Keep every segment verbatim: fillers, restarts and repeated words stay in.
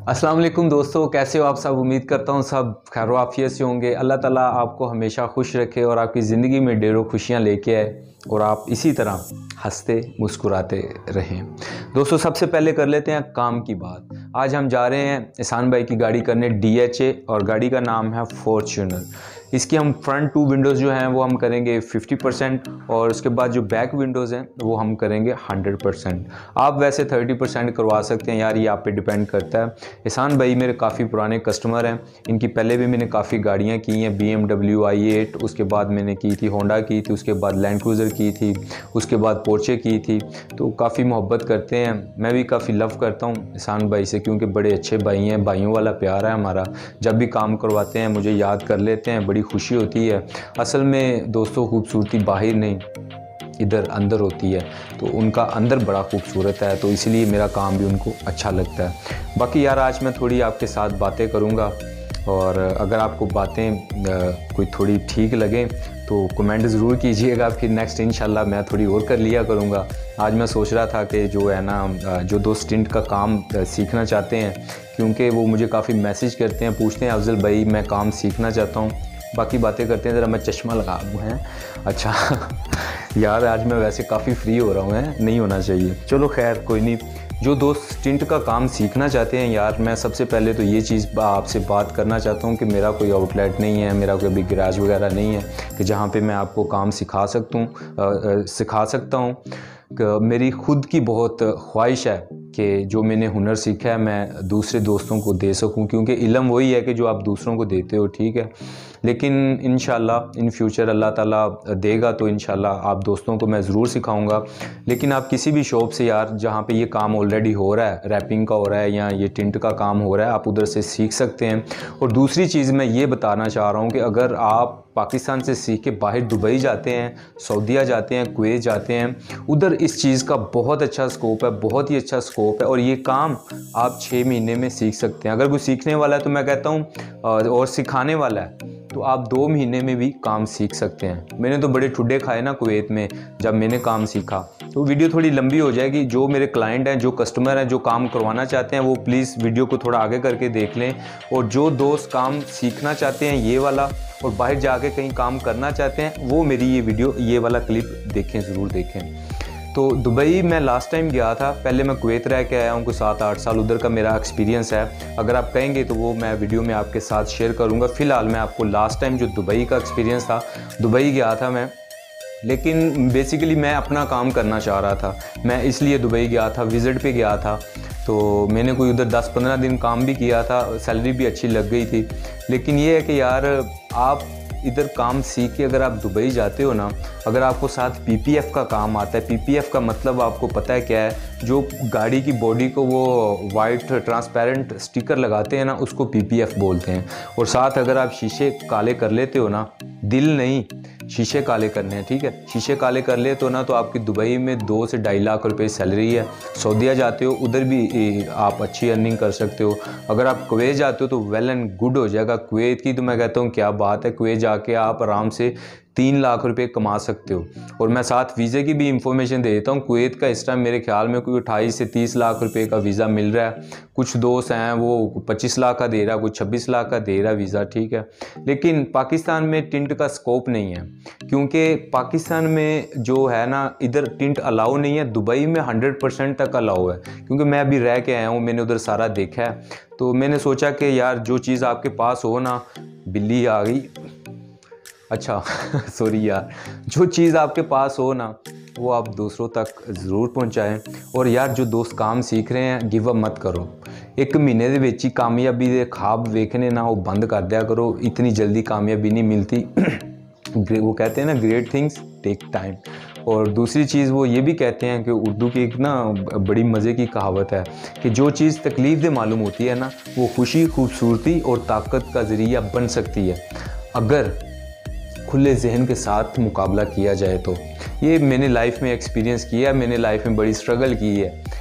अस्सलाम वालेकुम दोस्तों, कैसे हो आप सब। उम्मीद करता हूँ सब खैर आफियत से होंगे। अल्लाह ताला आपको हमेशा खुश रखे और आपकी ज़िंदगी में ढेरों खुशियाँ लेके आए और आप इसी तरह हंसते मुस्कुराते रहें। दोस्तों सबसे पहले कर लेते हैं काम की बात। आज हम जा रहे हैं एहसान भाई की गाड़ी करने डी एच ए और गाड़ी का नाम है फॉर्च्यूनर। इसकी हम फ्रंट टू विंडोज़ जो हैं वो हम करेंगे फिफ्टी परसेंट और उसके बाद जो बैक विंडोज़ हैं वो हम करेंगे हंड्रेड परसेंट। आप वैसे थर्टी परसेंट करवा सकते हैं यार, ये आप पे डिपेंड करता है। एहसान भाई मेरे काफ़ी पुराने कस्टमर हैं, इनकी पहले भी मैंने काफ़ी गाड़ियाँ की हैं, B M W I eight, उसके बाद मैंने की थी होंडा की थी, उसके बाद लैंड क्रूज़र की थी, उसके बाद पोर्चे की थी। तो काफ़ी मोहब्बत करते हैं, मैं भी काफ़ी लव करता हूँ एहसान भाई से क्योंकि बड़े अच्छे भाई हैं, भाइयों वाला प्यार है हमारा। जब भी काम करवाते हैं मुझे याद कर लेते हैं, बड़ी खुशी होती है। असल में दोस्तों खूबसूरती बाहर नहीं इधर अंदर होती है, तो उनका अंदर बड़ा खूबसूरत है, तो इसलिए मेरा काम भी उनको अच्छा लगता है। बाकी यार आज मैं थोड़ी आपके साथ बातें करूँगा और अगर आपको बातें कोई थोड़ी ठीक लगें तो कमेंट ज़रूर कीजिएगा, फिर नेक्स्ट इंशाल्लाह मैं थोड़ी और कर लिया करूँगा। आज मैं सोच रहा था कि जो है ना, जो दो स्टिंट का काम सीखना चाहते हैं, क्योंकि वो मुझे काफ़ी मैसेज करते हैं, पूछते हैं अफजल भाई मैं काम सीखना चाहता हूँ। बाकी बातें करते हैं, ज़रा मैं चश्मा लगा दूँ हैं। अच्छा यार आज मैं वैसे काफ़ी फ्री हो रहा हूँ, है नहीं होना चाहिए, चलो खैर कोई नहीं। जो दोस्त स्टिंट का काम सीखना चाहते हैं यार, मैं सबसे पहले तो ये चीज़ आपसे बात करना चाहता हूँ कि मेरा कोई आउटलेट नहीं है, मेरा कोई भी गैराज वगैरह नहीं है कि जहाँ पे मैं आपको काम सिखा सकता हूँ सिखा सकता हूँ। मेरी ख़ुद की बहुत ख्वाहिश है कि जो मैंने हुनर सीखा है मैं दूसरे दोस्तों को दे सकूं, क्योंकि इल्म वही है कि जो आप दूसरों को देते हो, ठीक है। लेकिन इंशाल्लाह इन फ्यूचर अल्लाह ताला देगा तो इंशाल्लाह आप दोस्तों को मैं ज़रूर सिखाऊंगा। लेकिन आप किसी भी शॉप से यार जहाँ पे ये काम ऑलरेडी हो रहा है, रैपिंग का हो रहा है या ये टिंट का काम हो रहा है, आप उधर से सीख सकते हैं। और दूसरी चीज़ मैं ये बताना चाह रहा हूँ कि अगर आप पाकिस्तान से सीख के बाहर दुबई जाते हैं, सऊदीया जाते हैं, कुवैत जाते हैं, उधर इस चीज़ का बहुत अच्छा स्कोप है, बहुत ही अच्छा स्कोप है और ये काम आप छः महीने में सीख सकते हैं। अगर कोई सीखने वाला है तो मैं कहता हूँ और सिखाने वाला है तो आप दो महीने में भी काम सीख सकते हैं। मैंने तो बड़े ठुड्डे खाए ना कुवैत में जब मैंने काम सीखा। तो वीडियो थोड़ी लंबी हो जाएगी। जो मेरे क्लाइंट हैं, जो कस्टमर हैं, जो काम करवाना चाहते हैं वो प्लीज़ वीडियो को थोड़ा आगे करके देख लें। और जो दोस्त काम सीखना चाहते हैं ये वाला और बाहर जाके कहीं काम करना चाहते हैं वो मेरी ये वीडियो ये वाला क्लिप देखें, ज़रूर देखें। तो दुबई मैं लास्ट टाइम गया था, पहले मैं कुवैत रह के आया हूँ, कुछ सात आठ साल उधर का मेरा एक्सपीरियंस है। अगर आप कहेंगे तो वो मैं वीडियो में आपके साथ शेयर करूँगा। फ़िलहाल मैं आपको लास्ट टाइम जो दुबई का एक्सपीरियंस था, दुबई गया था मैं, लेकिन बेसिकली मैं अपना काम करना चाह रहा था, मैं इसलिए दुबई गया था, विज़िट पे गया था। तो मैंने कोई उधर दस पंद्रह दिन काम भी किया था, सैलरी भी अच्छी लग गई थी। लेकिन ये है कि यार आप इधर काम सीख के अगर आप दुबई जाते हो ना, अगर आपको साथ पी पी एफ का काम आता है, पी पी एफ का मतलब आपको पता है क्या है, जो गाड़ी की बॉडी को वो वाइट ट्रांसपेरेंट स्टिकर लगाते हैं ना, उसको पी पी एफ बोलते हैं। और साथ अगर आप शीशे काले कर लेते हो ना, दिल नहीं शीशे काले करने हैं, ठीक है, शीशे काले कर ले तो ना तो आपकी दुबई में दो से ढाई लाख रुपए सैलरी है। सऊदीया जाते हो उधर भी आप अच्छी अर्निंग कर सकते हो। अगर आप कुवैत जाते हो तो वेल एंड गुड हो जाएगा। कुवैत की तो मैं कहता हूँ क्या बात है, कुवैत जाके आप आराम से तीन लाख रुपए कमा सकते हो। और मैं साथ वीज़े की भी इंफॉर्मेशन दे देता हूँ। कुवैत का इस टाइम मेरे ख्याल में कोई अट्ठाईस से तीस लाख रुपए का वीज़ा मिल रहा है। कुछ दोस्त हैं वो पच्चीस लाख का दे रहा है, कुछ छब्बीस लाख का दे रहा है वीज़ा, ठीक है। लेकिन पाकिस्तान में टिंट का स्कोप नहीं है, क्योंकि पाकिस्तान में जो है ना इधर टिंट अलाउ नहीं है। दुबई में हंड्रेड परसेंट तक अलाउ है, क्योंकि मैं अभी रह के आया हूँ, मैंने उधर सारा देखा है। तो मैंने सोचा कि यार जो चीज़ आपके पास हो ना, बिल्ली आ गई, अच्छा सॉरी यार, जो चीज़ आपके पास हो ना वो आप दूसरों तक ज़रूर पहुंचाएं। और यार जो दोस्त काम सीख रहे हैं गिव अप मत करो। एक महीने ਦੇ ਵਿੱਚ ਹੀ कामयाबी ਦੇ ख्वाब देखने ना वो बंद कर दिया करो, इतनी जल्दी कामयाबी नहीं मिलती। वो कहते हैं ना ग्रेट थिंग्स टेक टाइम। और दूसरी चीज़ वो ये भी कहते हैं कि उर्दू की एक ना बड़ी मज़े की कहावत है कि जो चीज़ तकलीफ़ दे मालूम होती है ना वो खुशी, खूबसूरती और ताकत का ज़रिया बन सकती है अगर खुले जहन के साथ मुकाबला किया जाए। तो ये मैंने लाइफ में एक्सपीरियंस किया है, मैंने लाइफ में बड़ी स्ट्रगल की है।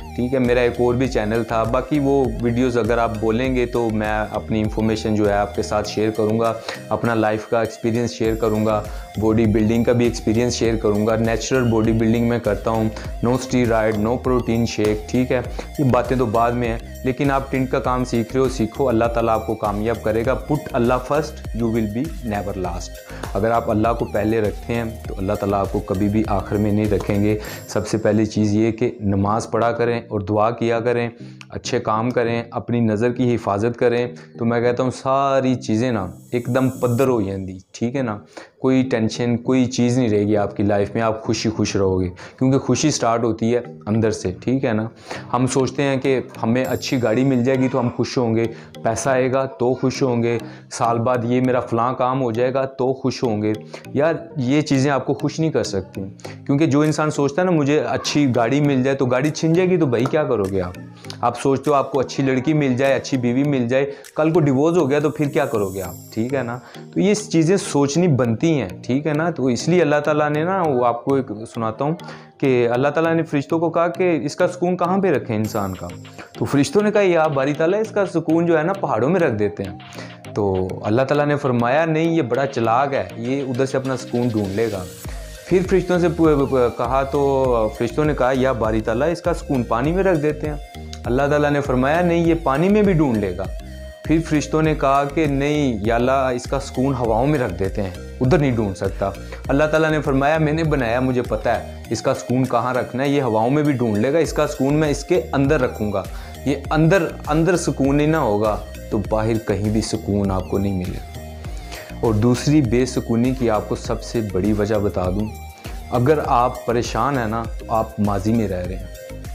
ठीक है। मेरा एक और भी चैनल था, बाकी वो वीडियोस अगर आप बोलेंगे तो मैं अपनी इंफॉर्मेशन जो है आपके साथ शेयर करूँगा, अपना लाइफ का एक्सपीरियंस शेयर करूँगा, बॉडी बिल्डिंग का भी एक्सपीरियंस शेयर करूँगा। नेचुरल बॉडी बिल्डिंग मैं करता हूँ, no steroid, no protein shake, ठीक है। ये बातें तो बाद में हैं, लेकिन आप टिंट का काम सीख रहे हो, सीखो, अल्लाह ताला आपको कामयाब करेगा। Put Allah first, you will be never last. अगर आप अल्लाह को पहले रखते हैं तो अल्लाह ताला आपको कभी भी आखिर में नहीं रखेंगे। सबसे पहली चीज़ ये कि नमाज़ पढ़ा करें और दुआ किया करें, अच्छे काम करें, अपनी नज़र की हिफाजत करें, तो मैं कहता हूँ सारी चीज़ें ना एकदम पद्धर हो जाएंगी, ठीक है ना। कोई टेंशन, कोई चीज़ नहीं रहेगी आपकी लाइफ में, आप खुशी खुश रहोगे, क्योंकि खुशी स्टार्ट होती है अंदर से, ठीक है ना। हम सोचते हैं कि हमें अच्छी गाड़ी मिल जाएगी तो हम खुश होंगे, पैसा आएगा तो खुश होंगे, साल बाद ये मेरा फ़लाँ काम हो जाएगा तो खुश होंगे। यार ये चीज़ें आपको खुश नहीं कर सकती, क्योंकि जो इंसान सोचता है ना मुझे अच्छी गाड़ी मिल जाए, तो गाड़ी छिन जाएगी तो भाई क्या करोगे आप। आप सोचते हो आपको अच्छी लड़की मिल जाए, अच्छी बीवी मिल जाए, कल को डिवोर्स हो गया तो फिर क्या करोगे आप, ठीक है ना। तो ये चीज़ें सोचनी बनती हैं, ठीक है ना। तो इसलिए अल्लाह ताला ने ना, वो आपको एक सुनाता हूँ कि अल्लाह ताला ने फरिश्तों को कहा कि इसका सुकून कहाँ पे रखें इंसान का। तो फरिश्तों ने कहा या बारी ताला इसका सुकून जो है ना पहाड़ों में रख देते हैं। तो अल्लाह ताला ने फरमाया नहीं, ये बड़ा चालाक है, ये उधर से अपना सुकून ढूंढ लेगा। फिर फरिश्तों से कहा तो फरिश्तों ने कहा या बारी ताला इसका सुकून पानी में रख देते हैं। अल्लाह ताला ने फरमाया नहीं, ये पानी में भी ढूंढ लेगा। फिर फरिश्तों ने कहा कि नहीं या अल्लाह इसका सुकून हवाओं में रख देते हैं, उधर नहीं ढूंढ सकता। अल्लाह ताला ने फरमाया मैंने बनाया, मुझे पता है इसका सुकून कहाँ रखना है, ये हवाओं में भी ढूंढ लेगा, इसका सुकून मैं इसके अंदर रखूँगा। ये अंदर अंदर सुकून ही ना होगा तो बाहर कहीं भी सुकून आपको नहीं मिलेगा। और दूसरी बेसुकूनी की आपको सबसे बड़ी वजह बता दूं, अगर आप परेशान हैं ना तो आप माजी में रह रहे हैं,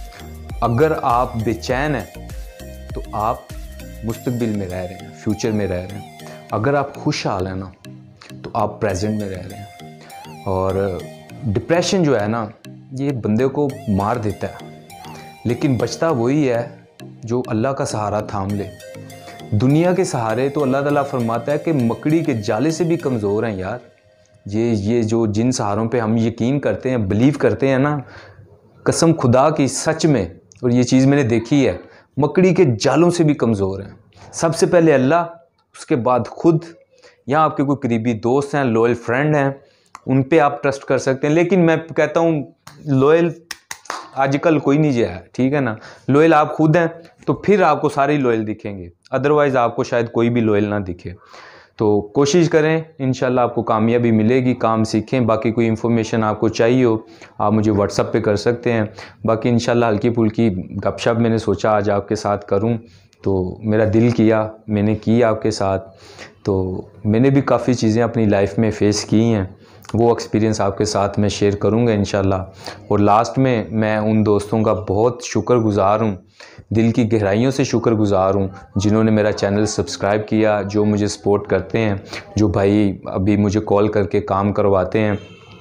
अगर आप बेचैन हैं तो आप मुस्तकबिल में रह रहे हैं, फ्यूचर में रह रहे हैं, अगर आप खुशहाल हैं ना तो आप प्रेजेंट में रह रहे हैं। और डिप्रेशन जो है ना ये बंदे को मार देता है, लेकिन बचता वही है जो अल्लाह का सहारा थाम ले। दुनिया के सहारे तो अल्लाह ताला फरमाता है कि मकड़ी के जाले से भी कमज़ोर हैं यार। ये ये जो जिन सहारों पे हम यकीन करते हैं, बिलीव करते हैं ना, कसम खुदा की सच में, और ये चीज़ मैंने देखी है, मकड़ी के जालों से भी कमज़ोर हैं। सबसे पहले अल्लाह, उसके बाद खुद, या आपके कोई करीबी दोस्त हैं, लॉयल फ्रेंड हैं, उन पे आप ट्रस्ट कर सकते हैं। लेकिन मैं कहता हूँ लॉयल आजकल कोई नहीं जो है, ठीक है ना। लॉयल आप खुद हैं तो फिर आपको सारे लॉयल दिखेंगे, अदरवाइज़ आपको शायद कोई भी लॉयल ना दिखे। तो कोशिश करें, इंशाल्लाह आपको कामयाबी मिलेगी। काम सीखें। बाकी कोई इन्फॉर्मेशन आपको चाहिए हो आप मुझे व्हाट्सअप पे कर सकते हैं। बाकी इंशाल्लाह हल्की फुल्की गपशप मैंने सोचा आज आपके साथ करूं, तो मेरा दिल किया, मैंने की आपके साथ। तो मैंने भी काफ़ी चीज़ें अपनी लाइफ में फ़ेस की हैं, वो एक्सपीरियंस आपके साथ मैं शेयर करूंगा इंशाल्लाह। और लास्ट में मैं उन दोस्तों का बहुत शुक्रगुज़ार हूँ, दिल की गहराइयों से शुक्रगुज़ार हूँ जिन्होंने मेरा चैनल सब्सक्राइब किया, जो मुझे सपोर्ट करते हैं, जो भाई अभी मुझे कॉल करके काम करवाते हैं।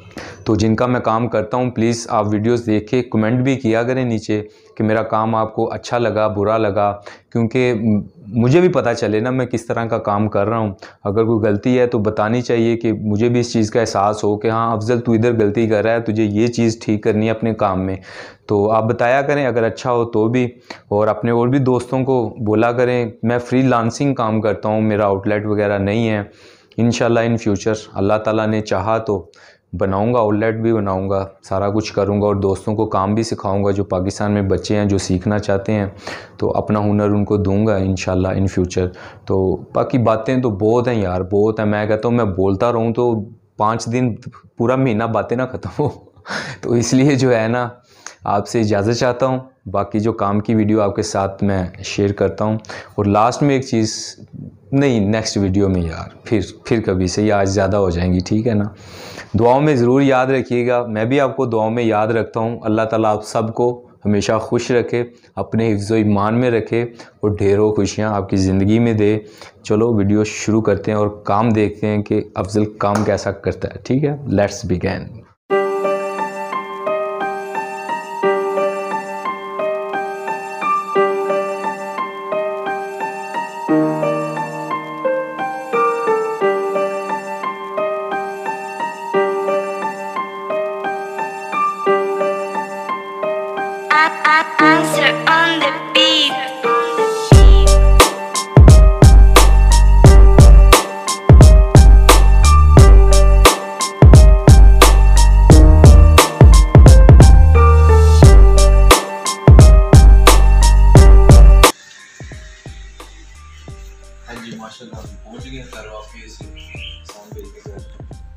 तो जिनका मैं काम करता हूँ प्लीज़ आप वीडियोस देख के कमेंट भी किया करें नीचे कि मेरा काम आपको अच्छा लगा, बुरा लगा, क्योंकि मुझे भी पता चले ना मैं किस तरह का काम कर रहा हूँ। अगर कोई गलती है तो बतानी चाहिए कि मुझे भी इस चीज़ का एहसास हो कि हाँ अफजल तू इधर गलती कर रहा है, तुझे ये चीज़ ठीक करनी है अपने काम में। तो आप बताया करें अगर अच्छा हो तो भी, और अपने और भी दोस्तों को बोला करें। मैं फ्रीलांसिंग काम करता हूँ, मेरा आउटलेट वगैरह नहीं है। इंशाल्लाह इन फ्यूचर अल्लाह ताला ने चाहा तो बनाऊंगा, आउटलेट भी बनाऊंगा, सारा कुछ करूंगा और दोस्तों को काम भी सिखाऊंगा जो पाकिस्तान में बच्चे हैं जो सीखना चाहते हैं, तो अपना हुनर उनको दूंगा इंशाल्लाह इन फ्यूचर। तो बाकी बातें तो बहुत हैं यार, बहुत है। मैं कहता हूँ मैं बोलता रहूँ तो पाँच दिन पूरा महीना बातें ना ख़त्म हो तो इसलिए जो है ना आपसे इजाज़त चाहता हूँ। बाकी जो काम की वीडियो आपके साथ मैं शेयर करता हूँ। और लास्ट में एक चीज़, नहीं नेक्स्ट वीडियो में यार, फिर फिर कभी से, आज ज़्यादा हो जाएंगी, ठीक है ना। दुआओं में ज़रूर याद रखिएगा, मैं भी आपको दुआओं में याद रखता हूँ। अल्लाह ताला आप सबको हमेशा खुश रखे, अपने हिफ्ज़ ईमान में रखे और ढेरों खुशियाँ आपकी ज़िंदगी में दे। चलो वीडियो शुरू करते हैं और काम देखते हैं कि अफजल काम कैसा करता है, ठीक है। Let's begin. Answer.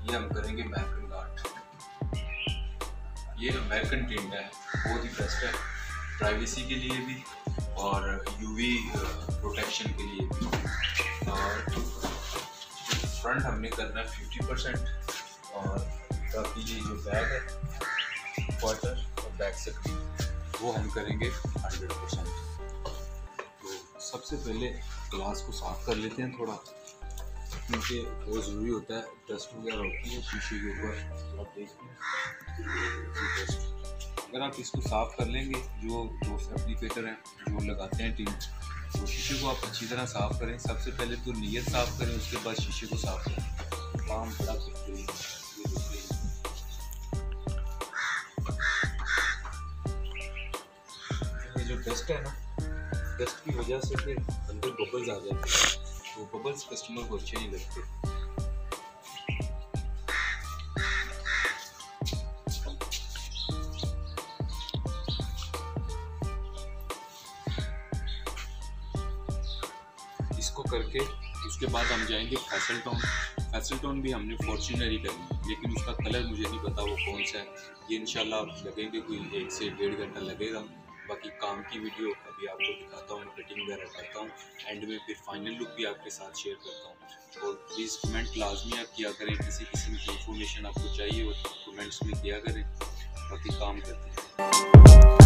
ये हम करेंगे अमेरिकन गार्ड। ये अमेरिकन टिंट है, बहुत ही बेस्ट है प्राइवेसी के लिए भी और यूवी प्रोटेक्शन के लिए भी। और फ्रंट हमने करना है फिफ्टी परसेंट और बाकी ये जो बैक है क्वार्टर और बैक से वो हम करेंगे हंड्रेड परसेंट। तो सबसे पहले ग्लास को साफ कर लेते हैं थोड़ा, क्योंकि बहुत ज़रूरी होता है, डस्ट वगैरह होती है शीशे के ऊपर। आप देखते हैं अगर आप इसको साफ़ कर लेंगे, जो जो एप्लीकेटर हैं जो लगाते हैं टिंट, तो शीशे को आप अच्छी तरह साफ़ करें। सबसे पहले तो नीयत साफ़ करें, उसके बाद शीशे को साफ़ करें। काम बड़ा बेहतरीन है। ये जो डस्ट है ना, डस्ट की वजह से फिर अंदर बबल्स आ जाते हैं, तो बबल्स कस्टमर को अच्छे नहीं लगते। इसको करके उसके बाद हम जाएंगे फैसल टोन। फैसल टोन भी हमने फॉर्च्यूनर ही करनी, लेकिन उसका कलर मुझे नहीं पता वो कौन सा है। ये इंशाल्लाह लगेंगे कोई एक से डेढ़ घंटा लगेगा। बाकी काम की वीडियो अभी आपको दिखाता हूँ, कटिंग वगैरह करता हूँ, एंड में फिर फाइनल लुक भी आपके साथ शेयर करता हूँ। और प्लीज़ कमेंट लाजमी आप किया करें, किसी किस्म की इंफॉर्मेशन आपको चाहिए हो तो कमेंट्स में किया करें। बाकी काम करते हैं।